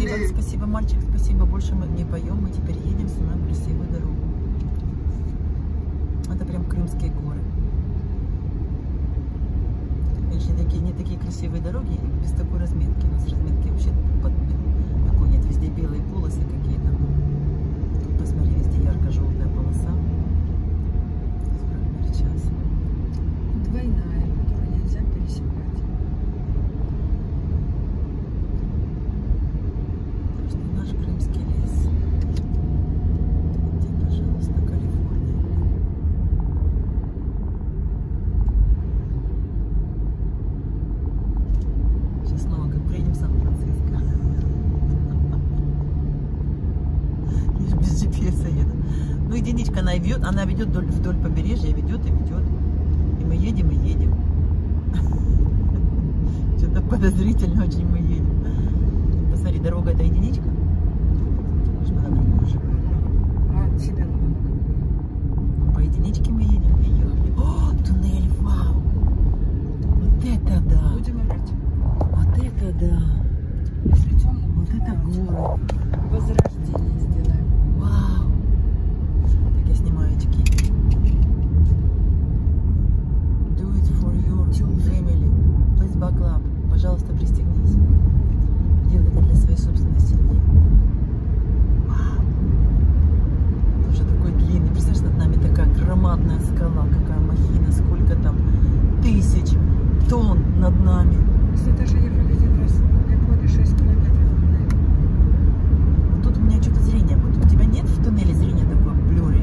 сказали, спасибо, мальчик, спасибо, больше мы не поем, мы теперь едем на красивую дорогу. Это прям Крымские горы. Конечно, не такие красивые дороги, без такой разметки. У нас разметки вообще такой нет, везде белые полосы какие-то. Тут посмотри, везде ярко-желтая полоса. 40 час. Двойная, которую нельзя пересекать. Так что наш крымский лес. Где, пожалуйста, Калифорния. Сейчас снова как приедем в Сан-Франциско. Я же без GPS еду. Ну, единичка, она ведет вдоль побережья, ведет и ведет. И мы едем, и едем. Что-то подозрительно очень мы едем. Посмотри, дорога это единичка. Может, надо другую же. А тебе надо какую? По единичке мы едем и ехали. О, туннель, вау! Вот это да! Будем орать. Вот это да! Если темно, Вот это город! возрождение сделаем. Вау! Так, я снимаю очки. Do it for your family. Please buckle up. Пожалуйста, пристегнись. Делай это для своей собственной семьи. Вау! Тоже такой длинный. Представляешь, над нами такая громадная скала, какая махина, сколько там тысяч тонн над нами. Если даже ехали один раз на Японии 6 километров. Вот тут у меня что-то зрение. Вот у тебя нет в туннеле зрения такое блюри?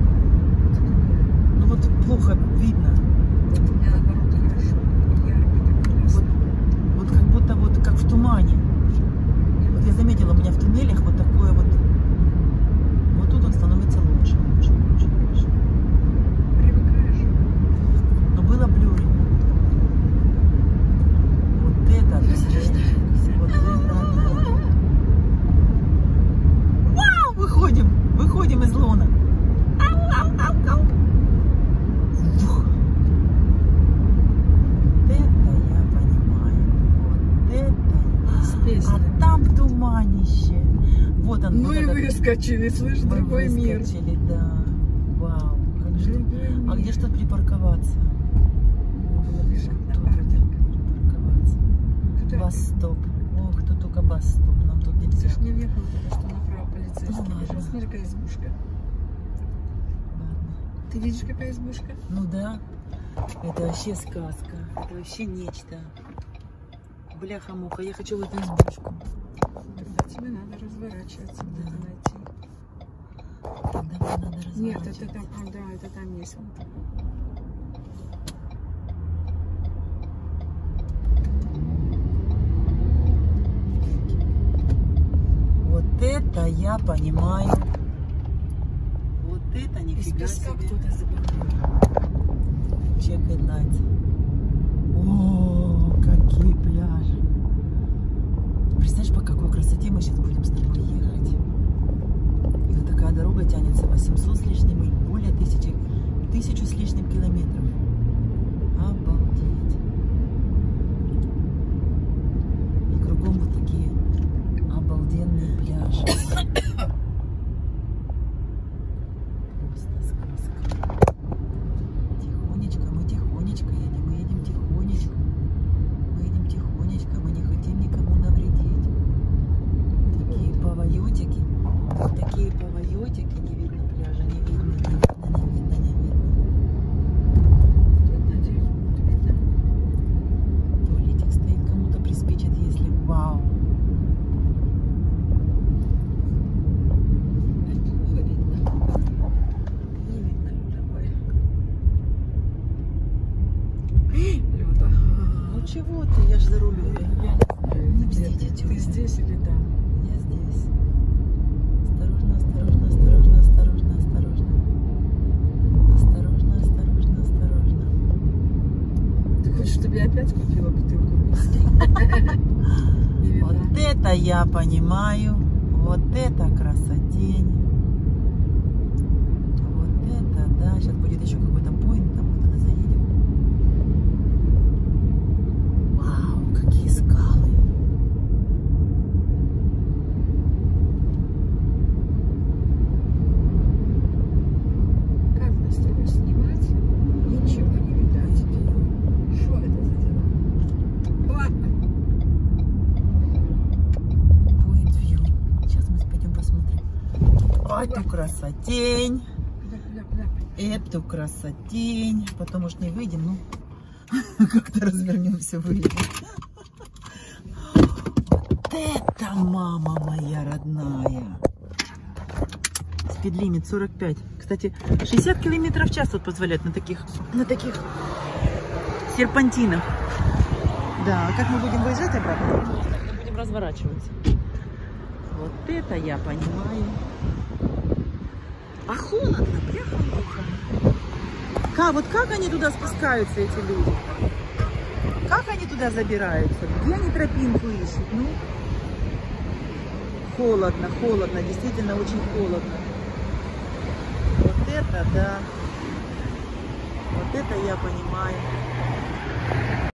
Ну вот плохо видно. У меня наоборот хорошо. Ярко так ясно. Вот как будто вот как в тумане. Вот я заметила, у меня в туннелях вот такое вот. Вот тут он становится лучше. Привыкаешь. Но было блюри. Вот это. Вот это. Вау! Выходим из лона. Фух. Вот это я понимаю. Вот это. С песней. А там туманище. Вот он. Ну вот и этот. выскочили, слышь, Мы другой мир. выскочили, да. Вау. Как же тут? Другой А мир. где ж тут припарковаться? Было бежать на Тут паркинг. припарковаться. Куда? Бас-стоп. Ох, тут только бас-стоп. Нам тут Ты нельзя. ж не въехал только что направо полицейский. Ну, ладно. бежал. Смотри, какая избушка. Ладно. Ты видишь, какая избушка? Ну да. Это вообще сказка. Это вообще нечто. Бляха-муха. Я хочу в эту избушку. Тогда тебе надо разворачиваться, Да. где-то найти. Тогда мне надо разворачиваться. Нет, это там, да, это там есть. Вот это я понимаю. Вот это Из нифига песка себе. кто-то забыл. Check it night. О, какие пляжи. Представляешь, по какой красоте мы сейчас будем с тобой ехать. И вот такая дорога тянется 800 с лишним и более 1000 с лишним километров. Обалдеть. И кругом вот такие обалденные пляжи. Просто сказка. Тихонечко, мы тихонечко едем, мы едем тихонечко. Мы едем тихонечко, мы не хотим никому навредить. Такие поворотики, не видно пляжа, не видно. Тут, надеюсь, будет видно. Туалетик стоит, кому-то приспичит, если вау. Плохо видно. Не видно такое. Люда. Ну чего ты, я ж за рулем. Не Где бздите, ты? тётя. Ты здесь или там? Я здесь. Осторожно, осторожно, осторожно, осторожно, осторожно. Осторожно, осторожно, осторожно. Ты хочешь, чтобы я опять купила бутылку виски? Не Вот видно. это я понимаю. Вот это красотень. Вот это, да. Сейчас будет еще какой-то поинт, там мы туда заедем. Вау, какие скалы. Эту красотень. Ля. Эту красотень. Потом уж не выйдем, ну, как-то развернемся, выйдем. Вот это мама моя родная. Спидлимит 45. Кстати, 60 километров в час вот позволяют на таких серпантинах. Да, как мы будем выезжать обратно? Мы будем разворачиваться. Вот это я понимаю. А холодно, бляха-муха. Вот как они туда спускаются, эти люди? Как они туда забираются? Где они тропинку ищут? Ну, холодно, холодно, действительно очень холодно. Вот это, да. Вот это я понимаю.